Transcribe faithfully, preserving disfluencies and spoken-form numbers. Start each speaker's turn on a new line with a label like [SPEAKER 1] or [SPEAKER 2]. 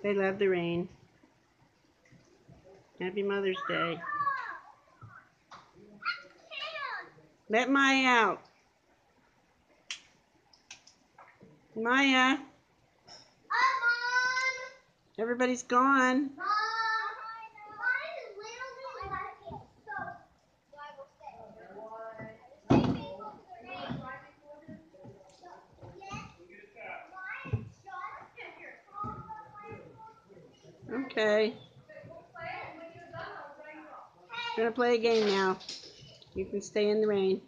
[SPEAKER 1] They love the rain. Happy Mother's Day. Let Maya out. Maya. Everybody's gone. Okay. We're gonna play a game now. You can stay in the rain.